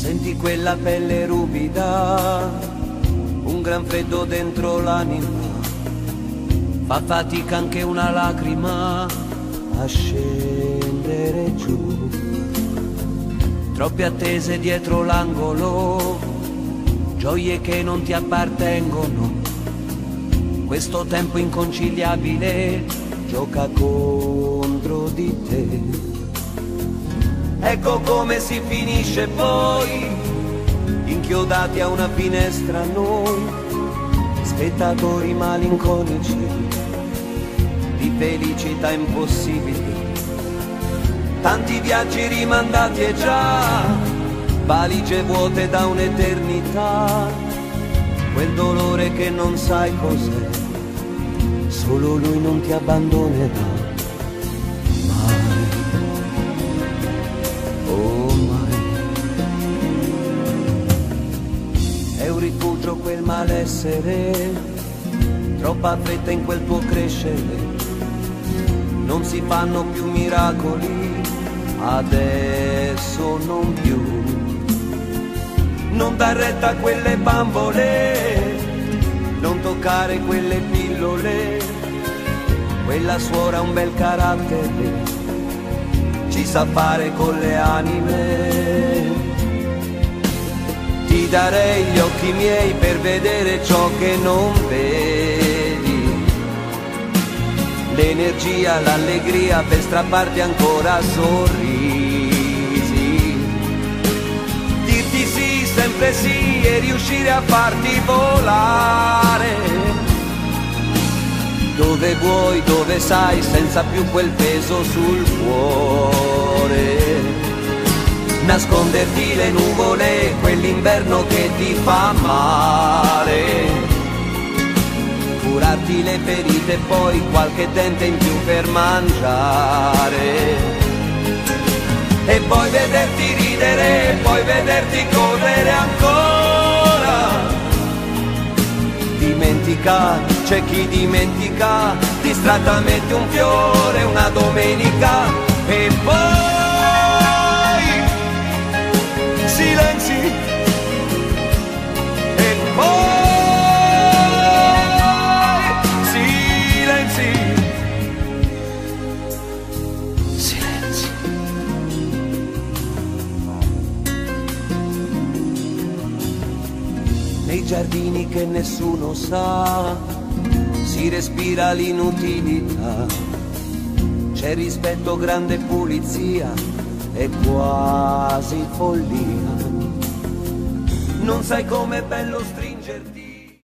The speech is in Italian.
Senti quella pelle ruvida, un gran freddo dentro l'anima, fa fatica anche una lacrima a scendere giù. Troppe attese dietro l'angolo, gioie che non ti appartengono. Questo tempo inconciliabile gioca contro di te. Ecco come si finisce poi, inchiodati a una finestra noi, spettatori malinconici di felicità impossibili. Tanti viaggi rimandati e già valigie vuote da un'eternità. Quel dolore che non sai cos'è, solo lui non ti abbandonerà mai, oh mai. È un rifugio quel malessere, troppa fretta in quel tuo crescere. Non si fanno più miracoli, adesso non più. Non dar retta a quelle bambole, non toccare quelle pillole. Quella suora ha un bel carattere, ci sa fare con le anime. Ti darei gli occhi miei per vedere ciò che non vedi, l'energia, l'allegria per strapparti ancora sorrisi, dirti sì, sempre sì e riuscire a farti volare dove vuoi, dove sai, senza più quel peso sul cuore. Nasconderti le nuvole, quell'inverno che ti fa male, curarti le ferite e poi qualche dente in più per mangiare. E poi vederti ridere, poi vederti correre ancora. Dimentica, c'è chi dimentica, distrattamente un fiore, una domenica. E poi silenzi, e poi silenzi, silenzi. Nei giardini che nessuno sa, si respira l'inutilità, c'è rispetto, grande pulizia e quasi follia. Non sai com'è bello stringerti